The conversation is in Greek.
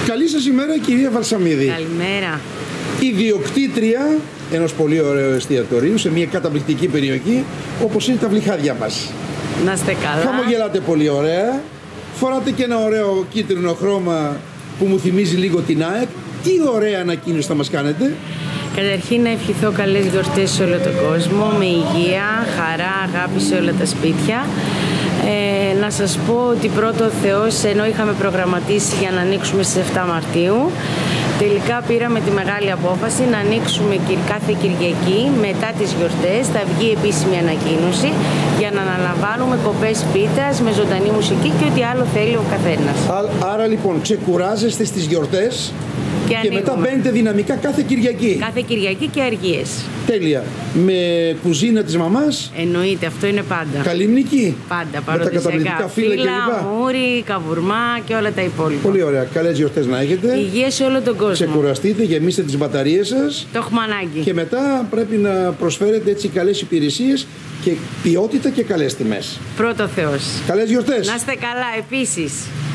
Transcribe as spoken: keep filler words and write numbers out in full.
Καλή σας ημέρα, κυρία Βαλσαμίδη. Καλημέρα. Ιδιοκτήτρια ενός πολύ ωραίου εστιατορίου σε μια καταπληκτική περιοχή όπως είναι τα Βλυχάδια μας. Να είστε καλά. Χαμογελάτε πολύ ωραία. Φοράτε και ένα ωραίο κίτρινο χρώμα που μου θυμίζει λίγο την ΑΕΚ. Τι ωραία ανακοίνωση θα μας κάνετε. Καταρχήν να ευχηθώ καλές γιορτές σε όλο τον κόσμο, με υγεία, χαρά, αγάπη σε όλα τα σπίτια. Ε, να σας πω ότι πρώτο ο Θεός, ενώ είχαμε προγραμματίσει για να ανοίξουμε στις εφτά Μαρτίου, τελικά πήραμε τη μεγάλη απόφαση να ανοίξουμε κάθε Κυριακή μετά τις γιορτές. Θα βγει επίσημη ανακοίνωση για να αναλαμβάνουμε κοπές πίτας με ζωντανή μουσική και ό,τι άλλο θέλει ο καθένας. Άρα λοιπόν ξεκουράζεστε στις γιορτές και, και μετά μπαίνετε δυναμικά κάθε Κυριακή. Κάθε Κυριακή και αργίες. Τέλεια. Με κουζίνα της μαμάς. Εννοείται, αυτό είναι πάντα. Καλυμνική. Πάντα, παραδοσιακά. Φύλλα, φύλλα μούρι, καβουρμά και όλα τα υπόλοιπα. Πολύ ωραία. Καλές γιορτές να έχετε. Υγεία σε όλο τον κόσμο. Ξεκουραστείτε, γεμίστε τις μπαταρίες σας. Το έχουμε ανάγκη. Και μετά πρέπει να προσφέρετε έτσι καλές υπηρεσίες και ποιότητα και καλές τιμές. Πρώτο Θεός. Καλές γιορτές. Να είστε καλά επίσης.